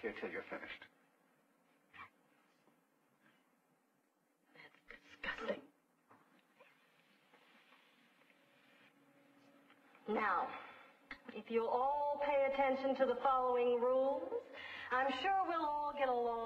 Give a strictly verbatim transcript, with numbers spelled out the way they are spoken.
here till you're finished. That's disgusting. Now, if you'll all pay attention to the following rules, I'm sure we'll all get along